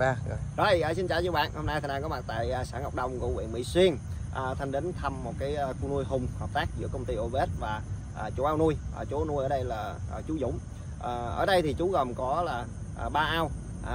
ra rồi. Xin chào các bạn, hôm nay Thành đang có mặt tại xã Ngọc Đông của huyện Mỹ Xuyên. Thành đến thăm một cái khu nuôi hùng hợp tác giữa công ty OBS và chủ ao nuôi. Chủ nuôi ở đây là chú Dũng. Ở đây thì chú gồm có là 3 ao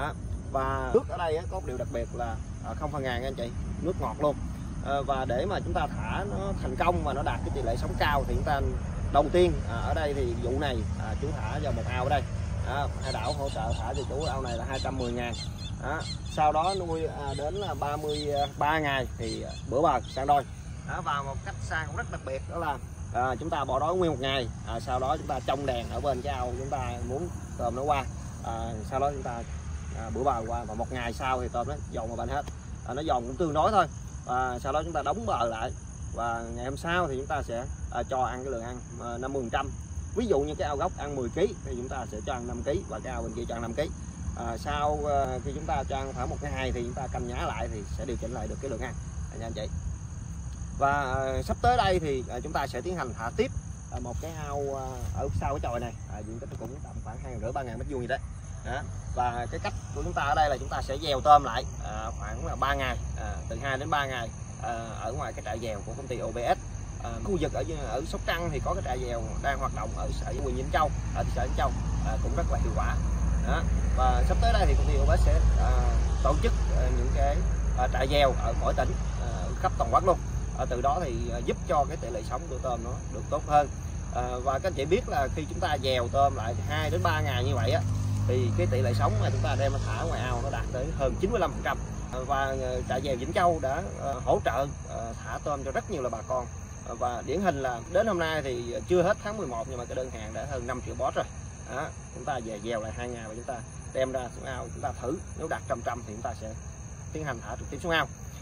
và nước ở đây có một điều đặc biệt là không phàn nàn anh chị, nước ngọt luôn. Và để mà chúng ta thả nó thành công và nó đạt cái tỷ lệ sống cao thì chúng ta đầu tiên ở đây thì vụ này chú thả vào một ao ở đây. Hải đảo hỗ trợ thả cho chú ao này là 210.000. Sau đó nuôi đến là 33 ngày thì bữa bờ sang đôi. Và một cách sang cũng rất đặc biệt đó là chúng ta bỏ đói nguyên một ngày, sau đó chúng ta trông đèn ở bên cái ao chúng ta muốn tôm nó qua, sau đó chúng ta bữa bờ qua, và một ngày sau thì tôm nó dồn vào bên hết. Nó dồn cũng tương đối thôi, và sau đó chúng ta đóng bờ lại, và ngày hôm sau thì chúng ta sẽ cho ăn cái lượng ăn 50%. Ví dụ như cái ao gốc ăn 10 kg thì chúng ta sẽ cho ăn 5 kg, và cái ao bên kia cho ăn 5 kg. Sau khi chúng ta cho ăn khoảng 1 ngày thì chúng ta canh nhá lại thì sẽ điều chỉnh lại được cái lượng ăn nha anh chị. Và sắp tới đây thì chúng ta sẽ tiến hành thả tiếp một cái ao ở sau cái chòi này, diện tích cũng tầm khoảng 2.500-3.000 m² gì đấy. Và cái cách của chúng ta ở đây là chúng ta sẽ dèo tôm lại khoảng là 3 ngày, từ 2 đến 3 ngày ở ngoài cái trại dèo của công ty OBS. Khu vực ở Sóc Trăng thì có cái trại dèo đang hoạt động ở xã huyện Vĩnh Châu, ở thị xã Vĩnh Châu, cũng rất là hiệu quả. Và sắp tới đây thì công ty OBS sẽ tổ chức những cái trại dèo ở mỗi tỉnh khắp toàn quốc luôn. Từ đó thì giúp cho cái tỷ lệ sống của tôm nó được tốt hơn. Và các anh chị biết là khi chúng ta dèo tôm lại 2 đến 3 ngày như vậy thì cái tỷ lệ sống mà chúng ta đem nó thả ngoài ao nó đạt tới hơn 95%. Và trại dèo Vĩnh Châu đã hỗ trợ thả tôm cho rất nhiều là bà con. Và điển hình là đến hôm nay thì chưa hết tháng 11 nhưng mà cái đơn hàng đã hơn 5 triệu bó rồi. Chúng ta về dèo lại 2 ngày và chúng ta đem ra xuống ao, chúng ta thử, nếu đạt 100% thì chúng ta sẽ tiến hành thả trực tiếp xuống ao.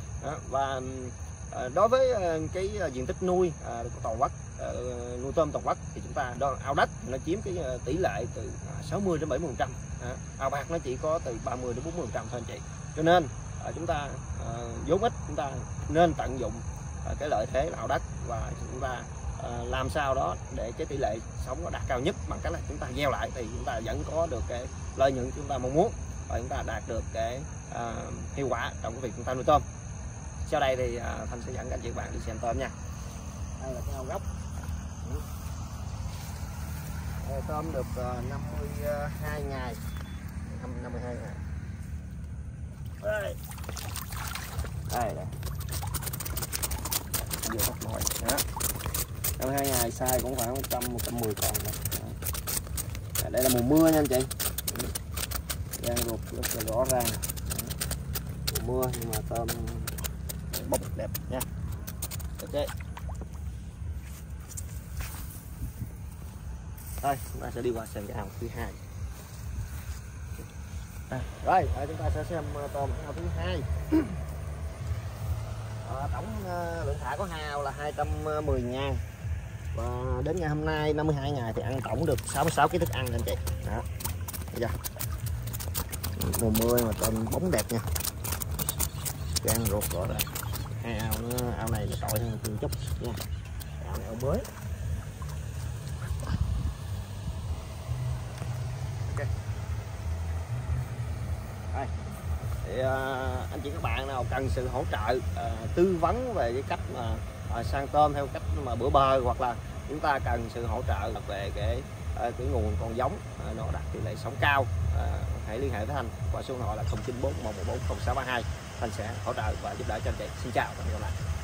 Và đối với cái diện tích nuôi của toàn quốc, nuôi tôm toàn quốc thì chúng ta ao đất nó chiếm cái tỷ lệ từ 60 đến 70%. Ao bạc nó chỉ có từ 30 đến 40% thôi anh chị. Cho nên chúng ta vốn ít, chúng ta nên tận dụng cái lợi thế là ao đất, và chúng ta làm sao đó để cái tỷ lệ sống nó đạt cao nhất bằng cách là chúng ta gieo lại, thì chúng ta vẫn có được cái lợi nhuận chúng ta mong muốn, và chúng ta đạt được cái hiệu quả trong cái việc chúng ta nuôi tôm. Sau đây thì Thành sẽ dẫn các anh chị bạn đi xem tôm nha. Đây là cái ao gốc. Tôm được 52 ngày. 52 ngày. Đây. Đây. Vừa hấp nồi. 52 ngày size cũng khoảng 110 con. Đây là mùa mưa nha anh chị. Đang ruột rất là rõ ràng. Mùa mưa nhưng mà tôm bốc đẹp nha. Ok. Đây, chúng ta sẽ đi qua xem cái ao thứ hai. Rồi, chúng ta sẽ xem tôm ao thứ hai. Tổng lượng thả của hai ao là 210.000. Và đến ngày hôm nay 52 ngày thì ăn tổng được 66 kg thức ăn anh chị. Đó. Thấy chưa? Mùa mưa mà tôm bóng đẹp nha. Gan ruột rõ ràng. Hai ao ao này là trội hơn một chút nha. Ao này ao mới. Ok. Đây. Thì anh chị các bạn nào cần sự hỗ trợ tư vấn về cái cách mà sang tôm theo cách mà bữa bờ, hoặc là chúng ta cần sự hỗ trợ về cái nguồn con giống nó đạt tỷ lệ sống cao, hãy liên hệ với Thành qua số điện thoại là 0941140632. Thành sẽ hỗ trợ và giúp đỡ cho anh chị. Xin chào và hẹn gặp lại.